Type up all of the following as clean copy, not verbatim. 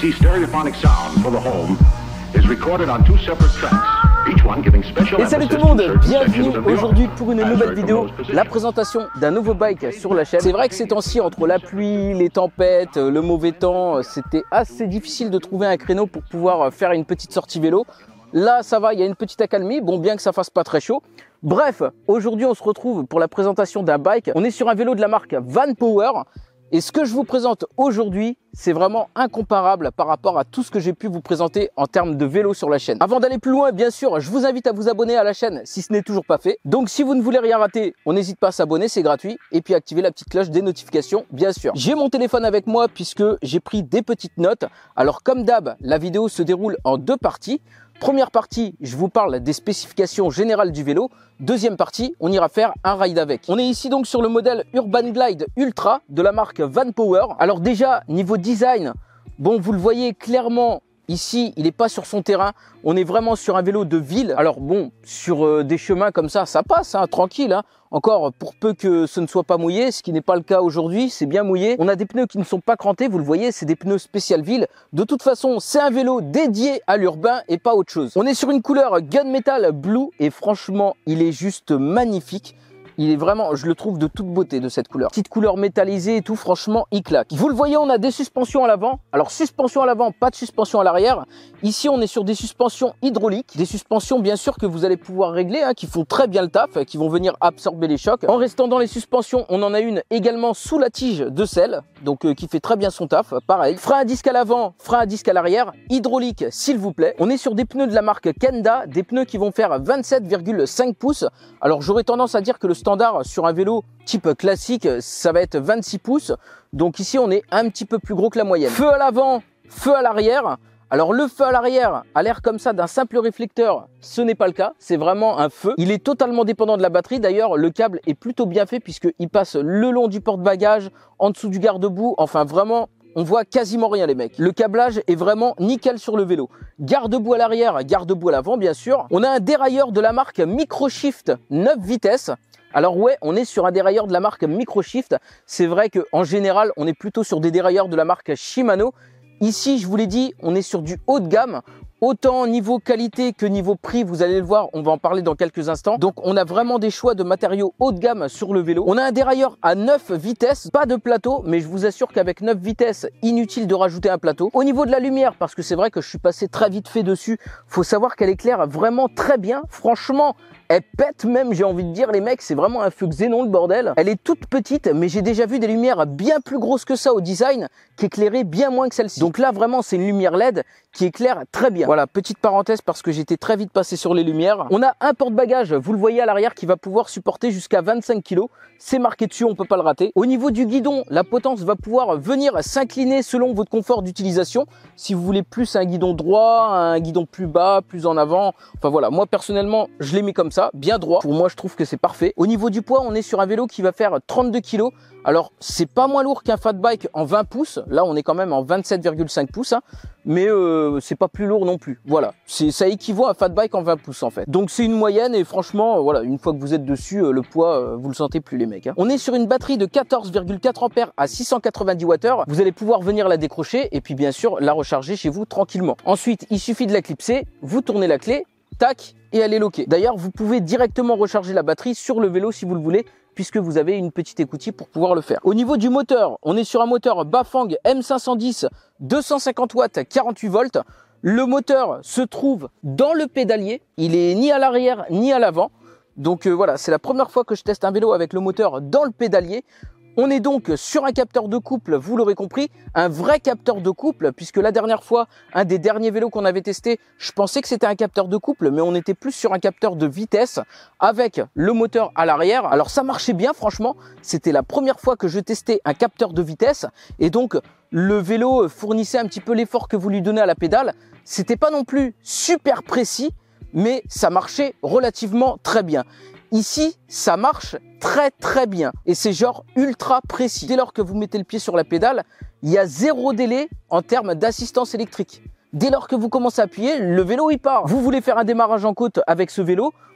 BBC stereophonic sound for the home is recorded on 2 separate tracks, each one giving special Et salut tout le monde, bienvenue aujourd'hui pour une nouvelle vidéo, la présentation d'un nouveau bike sur la chaîne. C'est vrai que ces temps-ci, entre la pluie, les tempêtes, le mauvais temps, c'était assez difficile de trouver un créneau pour pouvoir faire une petite sortie vélo. Là, ça va, il y a une petite accalmie, bon, bien que ça fasse pas très chaud. Bref, aujourd'hui, on se retrouve pour la présentation d'un bike. On est sur un vélo de la marque Vanpower. Et ce que je vous présente aujourd'hui, c'est vraiment incomparable par rapport à tout ce que j'ai pu vous présenter en termes de vélo sur la chaîne. Avant d'aller plus loin, bien sûr, je vous invite à vous abonner à la chaîne si ce n'est toujours pas fait. Donc si vous ne voulez rien rater, on n'hésite pas à s'abonner, c'est gratuit. Et puis activer la petite cloche des notifications, bien sûr. J'ai mon téléphone avec moi puisque j'ai pris des petites notes. Alors comme d'hab, la vidéo se déroule en 2 parties. Première partie, je vous parle des spécifications générales du vélo. Deuxième partie, on ira faire un ride avec. On est ici donc sur le modèle Urban Glide Ultra de la marque Vanpower. Alors déjà, niveau design, bon, vous le voyez clairement, ici, il n'est pas sur son terrain. On est vraiment sur un vélo de ville. Alors bon, sur des chemins comme ça passe, hein, tranquille. Hein. Encore, pour peu que ce ne soit pas mouillé, ce qui n'est pas le cas aujourd'hui, c'est bien mouillé. On a des pneus qui ne sont pas crantés, vous le voyez, c'est des pneus spécial ville. De toute façon, c'est un vélo dédié à l'urbain et pas autre chose. On est sur une couleur Gunmetal Blue et franchement, il est juste magnifique. Il est vraiment, je le trouve de toute beauté de cette couleur. Petite couleur métallisée et tout, franchement, il claque. Vous le voyez, on a des suspensions à l'avant. Alors, suspension à l'avant, pas de suspension à l'arrière. Ici, on est sur des suspensions hydrauliques. Des suspensions, bien sûr, que vous allez pouvoir régler, hein, qui font très bien le taf, qui vont venir absorber les chocs. En restant dans les suspensions, on en a une également sous la tige de selle, donc qui fait très bien son taf, pareil. Frein à disque à l'avant, frein à disque à l'arrière, hydraulique, s'il vous plaît. On est sur des pneus de la marque Kenda, des pneus qui vont faire 27,5 pouces. Alors, j'aurais tendance à dire que le standard sur un vélo type classique, ça va être 26 pouces. Donc ici, on est un petit peu plus gros que la moyenne. Feu à l'avant, feu à l'arrière. Alors le feu à l'arrière a l'air comme ça d'un simple réflecteur. Ce n'est pas le cas, c'est vraiment un feu. Il est totalement dépendant de la batterie. D'ailleurs, le câble est plutôt bien fait puisqu'il passe le long du porte-bagages, en dessous du garde-boue. Enfin, vraiment, on voit quasiment rien les mecs. Le câblage est vraiment nickel sur le vélo. Garde-boue à l'arrière, garde-boue à l'avant bien sûr. On a un dérailleur de la marque Microshift 9 vitesses. Alors ouais, on est sur un dérailleur de la marque Microshift. C'est vrai qu'en général, on est plutôt sur des dérailleurs de la marque Shimano. Ici, je vous l'ai dit, on est sur du haut de gamme. Autant niveau qualité que niveau prix, vous allez le voir, on va en parler dans quelques instants. Donc on a vraiment des choix de matériaux haut de gamme sur le vélo. On a un dérailleur à 9 vitesses, pas de plateau, mais je vous assure qu'avec 9 vitesses, inutile de rajouter un plateau. Au niveau de la lumière, parce que c'est vrai que je suis passé très vite fait dessus, faut savoir qu'elle éclaire vraiment très bien. Franchement, elle pète même, j'ai envie de dire, les mecs, c'est vraiment un feu xénon le bordel. Elle est toute petite, mais j'ai déjà vu des lumières bien plus grosses que ça au design, qui éclairaient bien moins que celle-ci. Donc là, vraiment, c'est une lumière LED qui éclaire très bien. Voilà, petite parenthèse parce que j'étais très vite passé sur les lumières. On a un porte-bagages, vous le voyez à l'arrière, qui va pouvoir supporter jusqu'à 25 kg. C'est marqué dessus, on peut pas le rater. Au niveau du guidon, la potence va pouvoir venir s'incliner selon votre confort d'utilisation. Si vous voulez plus un guidon droit, un guidon plus bas, plus en avant. Enfin voilà, moi personnellement, je l'ai mis comme ça, bien droit. Pour moi, je trouve que c'est parfait. Au niveau du poids, on est sur un vélo qui va faire 32 kg. Alors, c'est pas moins lourd qu'un fat bike en 20 pouces. Là, on est quand même en 27,5 pouces. Hein. Mais c'est pas plus lourd non plus. Voilà, ça équivaut à un fat bike en 20 pouces en fait. Donc c'est une moyenne et franchement, voilà, une fois que vous êtes dessus, le poids, vous le sentez plus les mecs. Hein. On est sur une batterie de 14,4 ampères à 690 Wh. Vous allez pouvoir venir la décrocher et puis bien sûr la recharger chez vous tranquillement. Ensuite, il suffit de la clipser, vous tournez la clé, tac, et elle est loquée. D'ailleurs, vous pouvez directement recharger la batterie sur le vélo si vous le voulez, puisque vous avez une petite écoutille pour pouvoir le faire. Au niveau du moteur, on est sur un moteur Bafang M510 250 watts 48 volts. Le moteur se trouve dans le pédalier, il est ni à l'arrière ni à l'avant. Donc voilà, c'est la première fois que je teste un vélo avec le moteur dans le pédalier. On est donc sur un capteur de couple, vous l'aurez compris, un vrai capteur de couple, puisque la dernière fois, un des derniers vélos qu'on avait testé, je pensais que c'était un capteur de couple, mais on était plus sur un capteur de vitesse avec le moteur à l'arrière. Alors ça marchait bien, franchement, c'était la première fois que je testais un capteur de vitesse, et donc le vélo fournissait un petit peu l'effort que vous lui donnez à la pédale. C'était pas non plus super précis, mais ça marchait relativement très bien. Ici, ça marche très bien et c'est genre ultra précis. Dès lors que vous mettez le pied sur la pédale, il y a 0 délai en termes d'assistance électrique. Dès lors que vous commencez à appuyer, le vélo il part. Vous voulez faire un démarrage en côte avec ce vélo,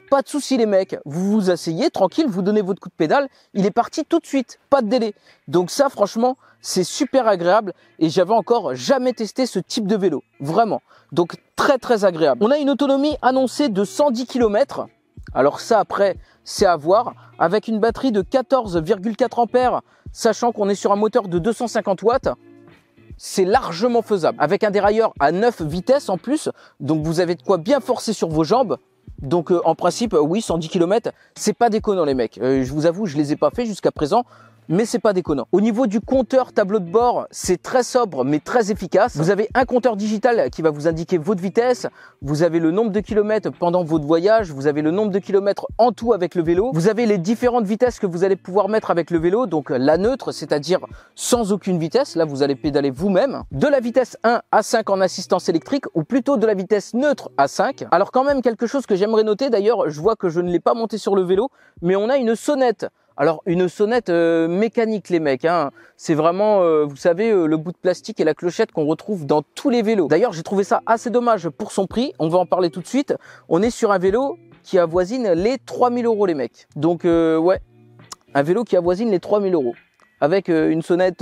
pas de souci les mecs, vous vous asseyez tranquille, vous donnez votre coup de pédale, il est parti tout de suite, pas de délai. Donc ça franchement, c'est super agréable et j'avais encore jamais testé ce type de vélo, vraiment. Donc très agréable. On a une autonomie annoncée de 110 km. Alors ça après, c'est à voir, avec une batterie de 14,4 ampères, sachant qu'on est sur un moteur de 250 watts. C'est largement faisable. Avec un dérailleur à 9 vitesses en plus, donc vous avez de quoi bien forcer sur vos jambes. Donc en principe, oui, 110 km, c'est pas déconnant les mecs. Je vous avoue, je les ai pas fait jusqu'à présent, mais c'est pas déconnant. Au niveau du compteur tableau de bord, c'est très sobre mais très efficace. Vous avez un compteur digital qui va vous indiquer votre vitesse, vous avez le nombre de kilomètres pendant votre voyage, vous avez le nombre de kilomètres en tout avec le vélo, vous avez les différentes vitesses que vous allez pouvoir mettre avec le vélo, donc la neutre, c'est-à-dire sans aucune vitesse, là vous allez pédaler vous-même, de la vitesse 1 à 5 en assistance électrique ou plutôt de la vitesse neutre à 5. Alors quand même quelque chose que j'aimerais noter, d'ailleurs je vois que je ne l'ai pas monté sur le vélo, mais on a une sonnette. Alors une sonnette mécanique les mecs, hein. C'est vraiment, vous savez, le bout de plastique et la clochette qu'on retrouve dans tous les vélos. D'ailleurs j'ai trouvé ça assez dommage pour son prix, on va en parler tout de suite. On est sur un vélo qui avoisine les 3000 € les mecs. Donc ouais, un vélo qui avoisine les 3000 €. Avec une sonnette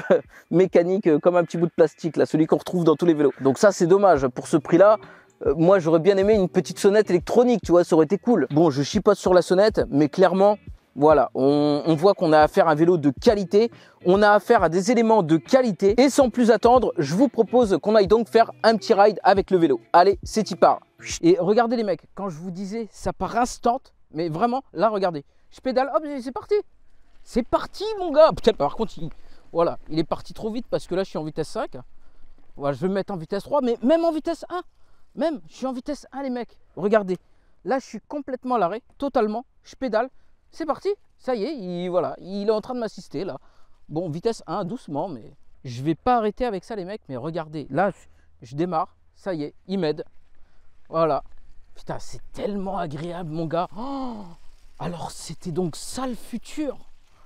mécanique comme un petit bout de plastique, là, celui qu'on retrouve dans tous les vélos. Donc ça c'est dommage, pour ce prix là. Moi j'aurais bien aimé une petite sonnette électronique, tu vois, ça aurait été cool. Bon, je chipote sur la sonnette, mais clairement, voilà, on voit qu'on a affaire à un vélo de qualité, on a affaire à des éléments de qualité. Et sans plus attendre, je vous propose qu'on aille donc faire un petit ride avec le vélo. Allez, c'est y part. Et regardez les mecs, quand je vous disais, ça part instant, mais vraiment, là regardez, je pédale, hop, c'est parti. C'est parti mon gars. Putain, par contre, voilà, il est parti trop vite parce que là je suis en vitesse 5. Voilà, je vais me mettre en vitesse 3, mais même en vitesse 1, même, je suis en vitesse 1 les mecs. Regardez, là je suis complètement à l'arrêt, totalement, je pédale. C'est parti, ça y est, voilà, il est en train de m'assister là. Bon, vitesse 1, doucement, mais je vais pas arrêter avec ça les mecs. Mais regardez, là, je démarre, ça y est, il m'aide. Voilà. Putain, c'est tellement agréable mon gars. Oh, alors c'était donc ça le futur.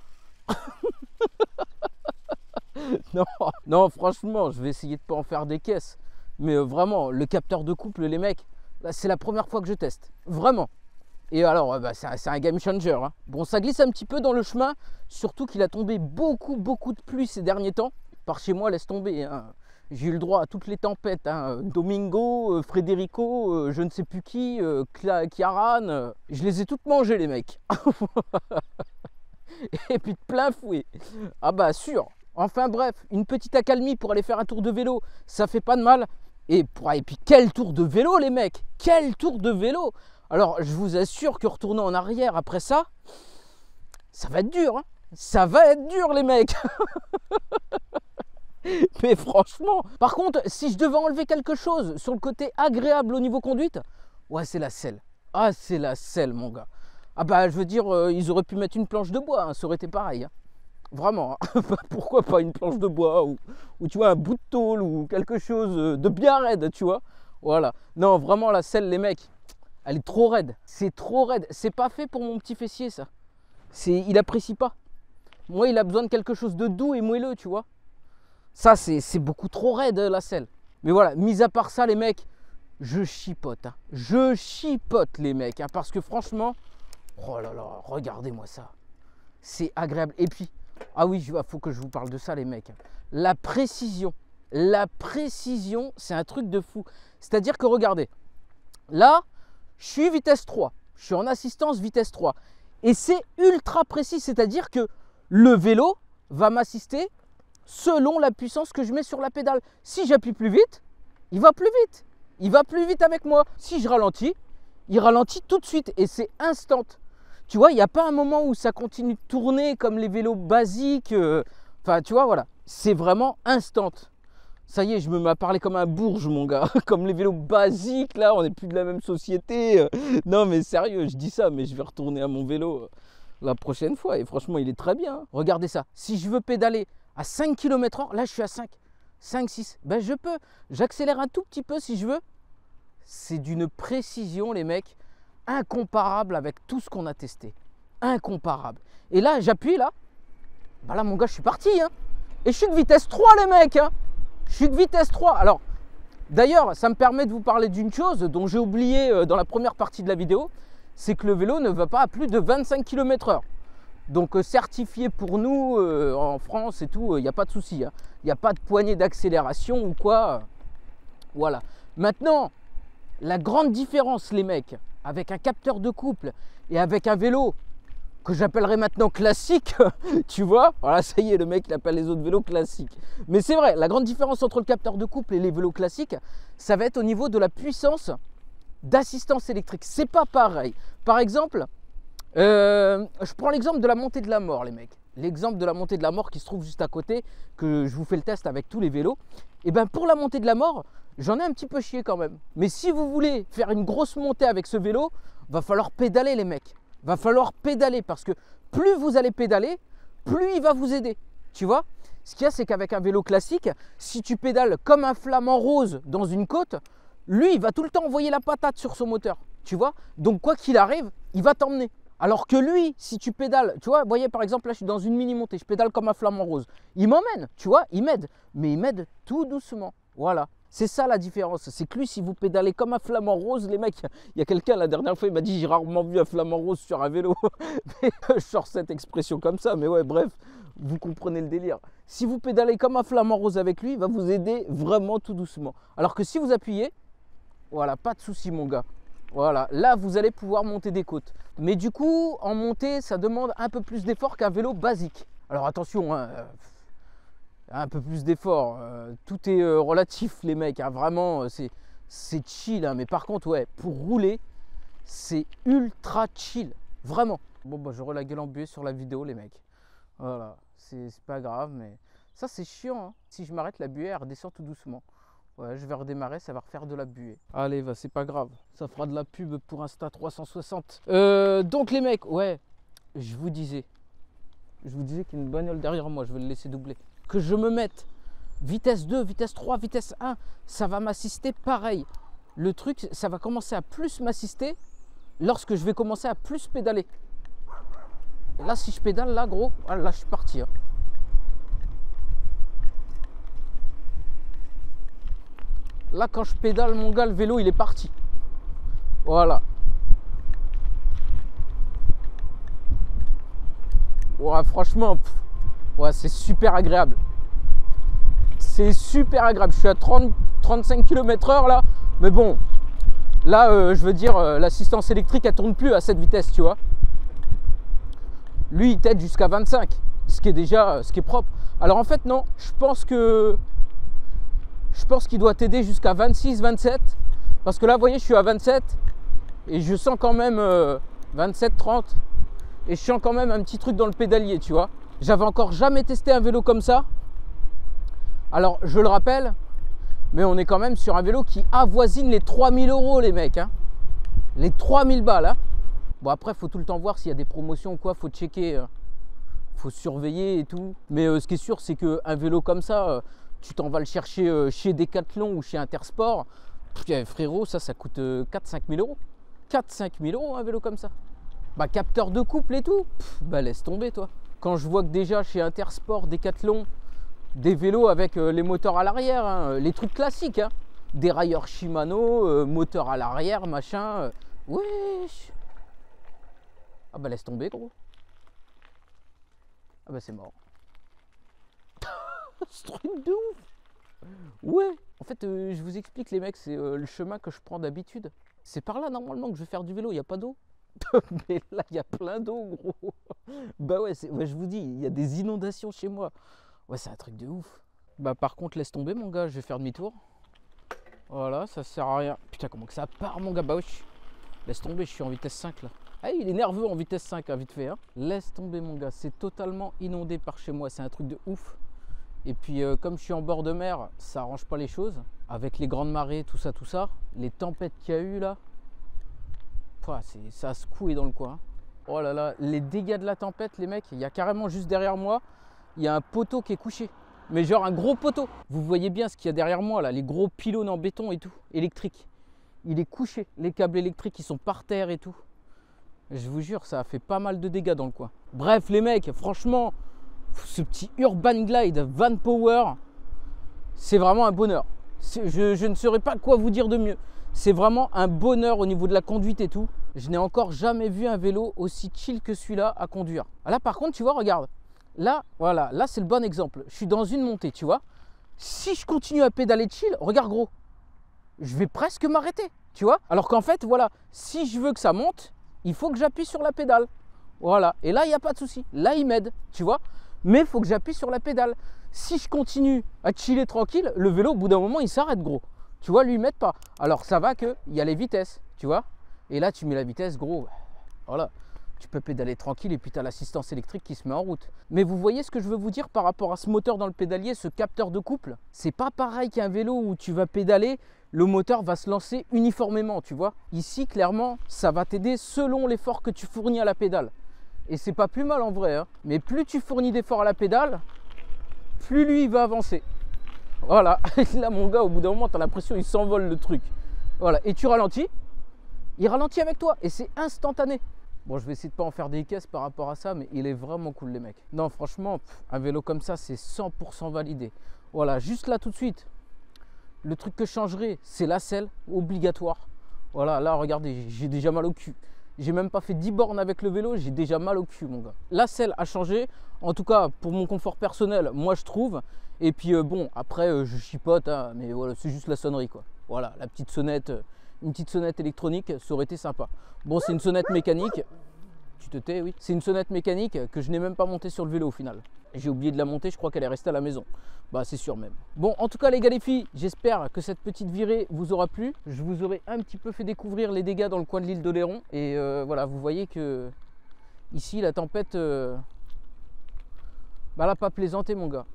Non, franchement, je vais essayer de pas en faire des caisses. Mais vraiment, le capteur de couple, les mecs, c'est la première fois que je teste. Vraiment. Et alors, c'est un game changer. Hein. Bon, ça glisse un petit peu dans le chemin, surtout qu'il a tombé beaucoup de pluie ces derniers temps. Par chez moi, laisse tomber. Hein. J'ai eu le droit à toutes les tempêtes. Hein. Domingo, Federico, je ne sais plus qui, Kiaran. Je les ai toutes mangées, les mecs. Et puis de plein fouet. Ah bah sûr. Enfin bref, une petite accalmie pour aller faire un tour de vélo, ça fait pas de mal. Et puis quel tour de vélo, les mecs. Quel tour de vélo. Alors, je vous assure que retourner en arrière après ça, ça va être dur. Hein. Ça va être dur, les mecs. Mais franchement, par contre, si je devais enlever quelque chose sur le côté agréable au niveau conduite, ouais, c'est la selle. Ah, c'est la selle, mon gars. Ah bah, je veux dire, ils auraient pu mettre une planche de bois, hein, ça aurait été pareil. Hein. Vraiment, hein. Pourquoi pas une planche de bois ou tu vois, un bout de tôle ou quelque chose de bien raide, tu vois. Voilà. Non, vraiment, la selle, les mecs. Elle est trop raide, c'est trop raide. C'est pas fait pour mon petit fessier ça. Il apprécie pas. Moi il a besoin de quelque chose de doux et moelleux, tu vois. Ça c'est beaucoup trop raide la selle. Mais voilà, mis à part ça les mecs, je chipote. Hein. Je chipote les mecs. Hein, parce que franchement, oh là là, regardez-moi ça. C'est agréable. Et puis, ah oui, faut que je vous parle de ça les mecs. La précision. La précision, c'est un truc de fou. C'est-à-dire que regardez, là, je suis vitesse 3, je suis en assistance vitesse 3 et c'est ultra précis, c'est-à-dire que le vélo va m'assister selon la puissance que je mets sur la pédale. Si j'appuie plus vite, il va plus vite, il va plus vite avec moi. Si je ralentis, il ralentit tout de suite et c'est instant. Tu vois, il n'y a pas un moment où ça continue de tourner comme les vélos basiques. Enfin, tu vois, voilà, c'est vraiment instant. Ça y est, je me mets à parler comme un bourge, mon gars. Comme les vélos basiques, là, on n'est plus de la même société. Non, mais sérieux, je dis ça, mais je vais retourner à mon vélo la prochaine fois. Et franchement, il est très bien. Regardez ça. Si je veux pédaler à 5 km/h, là, je suis à 5, 6. Ben, je peux. J'accélère un tout petit peu si je veux. C'est d'une précision, les mecs, incomparable avec tout ce qu'on a testé. Incomparable. Et là, j'appuie, là. Ben là, mon gars, je suis parti. Hein. Et je suis de vitesse 3, les mecs. Hein. Je suis de vitesse 3. Alors, d'ailleurs, ça me permet de vous parler d'une chose dont j'ai oublié dans la première partie de la vidéo. c'est que le vélo ne va pas à plus de 25 km/h. Donc certifié pour nous en France et tout, il n'y a pas de souci. Il n'y a pas de poignée d'accélération ou quoi. Voilà. Maintenant, la grande différence, les mecs, avec un capteur de couple et avec un vélo que j'appellerais maintenant classique, tu vois, voilà, ça y est, le mec il appelle les autres vélos classiques. Mais c'est vrai, la grande différence entre le capteur de couple et les vélos classiques, ça va être au niveau de la puissance d'assistance électrique. C'est pas pareil. Par exemple, je prends l'exemple de la montée de la mort, les mecs. L'exemple de la montée de la mort qui se trouve juste à côté, que je vous fais le test avec tous les vélos. Et bien pour la montée de la mort, j'en ai un petit peu chié quand même. Mais si vous voulez faire une grosse montée avec ce vélo, va falloir pédaler, les mecs. Va falloir pédaler parce que plus vous allez pédaler, plus il va vous aider. Tu vois? Ce qu'il y a, c'est qu'avec un vélo classique, si tu pédales comme un flamant rose dans une côte, lui, il va tout le temps envoyer la patate sur son moteur. Tu vois? Donc quoi qu'il arrive, il va t'emmener. Alors que lui, si tu pédales, tu vois, vous voyez par exemple là je suis dans une mini montée, je pédale comme un flamant rose. Il m'emmène, tu vois, il m'aide, mais il m'aide tout doucement. Voilà, c'est ça la différence. C'est que lui, si vous pédalez comme un flamant rose, les mecs, il y a quelqu'un la dernière fois, il m'a dit j'ai rarement vu un flamant rose sur un vélo. Mais je sors cette expression comme ça, mais ouais, bref, vous comprenez le délire. Si vous pédalez comme un flamant rose avec lui, il va vous aider vraiment tout doucement. Alors que si vous appuyez, voilà, pas de souci mon gars. Voilà, là vous allez pouvoir monter des côtes. Mais du coup, en montée, ça demande un peu plus d'effort qu'un vélo basique. Alors attention, hein, un peu plus d'effort. Tout est relatif, les mecs. Hein, vraiment, c'est chill. Hein, mais par contre, ouais, pour rouler, c'est ultra chill. Vraiment. Bon, bah, j'aurai la gueule embuée sur la vidéo, les mecs. Voilà, c'est pas grave, mais ça, c'est chiant. Hein. Si je m'arrête, la buée, elle redescend tout doucement. Ouais, je vais redémarrer, ça va refaire de la buée. Allez, va, c'est pas grave. Ça fera de la pub pour Insta 360. Donc les mecs, ouais, je vous disais qu'il y a une bagnole derrière moi, je vais le laisser doubler. Que je me mette vitesse 2, vitesse 3, vitesse 1, ça va m'assister pareil. Le truc, ça va commencer à plus m'assister lorsque je vais commencer à plus pédaler. Là, si je pédale, là, gros, là, je suis parti. Hein. Là, quand je pédale, mon gars, le vélo, il est parti. Voilà. Ouais, franchement, ouais, c'est super agréable. C'est super agréable. Je suis à 30-35 km/h là. Mais bon, là, je veux dire, l'assistance électrique, elle tourne plus à cette vitesse, tu vois. Lui, il t'aide jusqu'à 25, ce qui est déjà, ce qui est propre. Alors en fait, non, je pense qu'il doit t'aider jusqu'à 26, 27. Parce que là, vous voyez, je suis à 27 et je sens quand même 27, 30. Et je sens quand même un petit truc dans le pédalier, tu vois. J'avais encore jamais testé un vélo comme ça. Alors, je le rappelle, mais on est quand même sur un vélo qui avoisine les 3000 €, les mecs. Hein. Les 3000 balles. Hein. Bon, après, il faut tout le temps voir s'il y a des promotions ou quoi. Il faut checker. Faut surveiller et tout. Mais ce qui est sûr, c'est qu'un vélo comme ça, tu t'en vas le chercher chez Decathlon ou chez Intersport. Frérot, ça coûte 4-5 000 €. 4-5 000 € un vélo comme ça. Bah, capteur de couple et tout. Bah, laisse tomber, toi. Quand je vois que déjà chez Intersport, Decathlon, des vélos avec les moteurs à l'arrière, hein, les trucs classiques, hein, des railleurs Shimano, moteur à l'arrière, machin. Wesh. Ah bah laisse tomber, gros. Ah bah c'est mort. Ce truc de ouf. Ouais. En fait, je vous explique, les mecs, c'est le chemin que je prends d'habitude. C'est par là normalement que je vais faire du vélo, il n'y a pas d'eau. Mais là, il y a plein d'eau, gros. Bah ouais, je vous dis, il y a des inondations chez moi. Ouais, c'est un truc de ouf. Bah par contre, laisse tomber, mon gars, je vais faire demi-tour. Voilà, ça sert à rien. Putain, comment que ça part, mon gars. Bah wesh. Laisse tomber, je suis en vitesse 5 là. Ah, il est nerveux en vitesse 5, hein, vite fait. Hein. Laisse tomber, mon gars. C'est totalement inondé par chez moi. C'est un truc de ouf. Et puis, comme je suis en bord de mer, ça arrange pas les choses. Avec les grandes marées, tout ça. Les tempêtes qu'il y a eu là. Ça a secoué dans le coin. Oh là là, les dégâts de la tempête, les mecs. Il y a carrément juste derrière moi, il y a un poteau qui est couché. Mais genre un gros poteau. Vous voyez bien ce qu'il y a derrière moi là, les gros pylônes en béton et tout, électrique. Il est couché. Les câbles électriques, ils sont par terre et tout. Je vous jure, ça a fait pas mal de dégâts dans le coin. Bref, les mecs, franchement, ce petit Urban Glide Van Power, c'est vraiment un bonheur. Je ne saurais pas quoi vous dire de mieux. C'est vraiment un bonheur au niveau de la conduite et tout. je n'ai encore jamais vu un vélo aussi chill que celui-là à conduire. Là par contre, tu vois, regarde. Là, voilà, là c'est le bon exemple. Je suis dans une montée, tu vois. Si je continue à pédaler chill, regarde gros, je vais presque m'arrêter, tu vois. Alors qu'en fait, voilà, si je veux que ça monte, il faut que j'appuie sur la pédale. Voilà, et là, il n'y a pas de souci. Là, il m'aide, tu vois. Mais il faut que j'appuie sur la pédale. Si je continue à chiller tranquille, le vélo, au bout d'un moment, il s'arrête, gros. Tu vois, lui, il m'aide pas. Alors, ça va qu'il y a les vitesses, tu vois. Et là, tu mets la vitesse, gros. Voilà. Tu peux pédaler tranquille et puis tu as l'assistance électrique qui se met en route. Mais vous voyez ce que je veux vous dire par rapport à ce moteur dans le pédalier, ce capteur de couple? C'est pas pareil qu'un vélo où tu vas pédaler, le moteur va se lancer uniformément, tu vois. Ici, clairement, ça va t'aider selon l'effort que tu fournis à la pédale. Et c'est pas plus mal en vrai, hein. Mais plus tu fournis d'efforts à la pédale, plus lui il va avancer. Voilà, là mon gars, au bout d'un moment, tu as l'impression qu'il s'envole le truc. Voilà, et tu ralentis, il ralentit avec toi et c'est instantané. Bon, je vais essayer de pas en faire des caisses par rapport à ça, mais il est vraiment cool les mecs. Non, franchement, un vélo comme ça, c'est 100% validé. Voilà, juste là tout de suite, le truc que je changerai, c'est la selle, obligatoire. Voilà, là, regardez, j'ai déjà mal au cul. J'ai même pas fait 10 bornes avec le vélo, j'ai déjà mal au cul, mon gars. La selle a changé, en tout cas, pour mon confort personnel, moi, je trouve. Et puis, bon, après, je chipote, hein, mais voilà, c'est juste la sonnerie, quoi. Voilà, la petite sonnette... Une petite sonnette électronique, ça aurait été sympa. Bon, c'est une sonnette mécanique. Tu te tais, oui. C'est une sonnette mécanique que je n'ai même pas montée sur le vélo au final. J'ai oublié de la monter, je crois qu'elle est restée à la maison. Bah, c'est sûr même. Bon, en tout cas, les gars, les filles, j'espère que cette petite virée vous aura plu. Je vous aurai un petit peu fait découvrir les dégâts dans le coin de l'île d'Oléron. Et voilà, vous voyez que ici, la tempête, bah, elle n'a pas plaisanté, mon gars.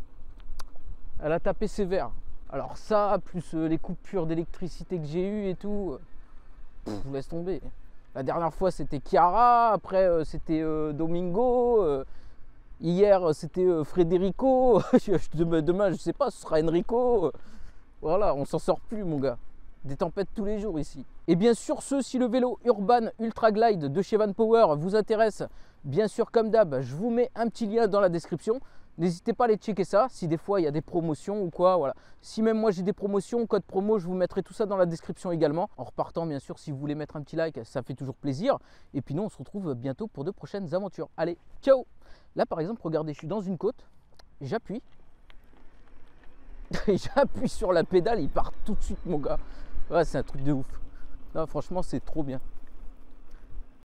Elle a tapé sévère. Alors ça, plus les coupures d'électricité que j'ai eues et tout, laisse tomber. La dernière fois c'était Chiara, après c'était Domingo, hier c'était Federico, demain je sais pas, ce sera Enrico. Voilà, on s'en sort plus mon gars. Des tempêtes tous les jours ici. Et bien sûr, si le vélo Urban Ultra Glide de chez Vanpower vous intéresse, bien sûr comme d'hab, je vous mets un petit lien dans la description. N'hésitez pas à aller checker ça, si des fois il y a des promotions ou quoi, voilà. Si même moi j'ai des promotions, code promo, je vous mettrai tout ça dans la description également. En repartant, bien sûr, si vous voulez mettre un petit like, ça fait toujours plaisir. Et puis nous, on se retrouve bientôt pour de prochaines aventures. Allez, ciao! Là, par exemple, regardez, je suis dans une côte, j'appuie. J'appuie sur la pédale, il part tout de suite, mon gars. Ouais, c'est un truc de ouf. Non, franchement, c'est trop bien.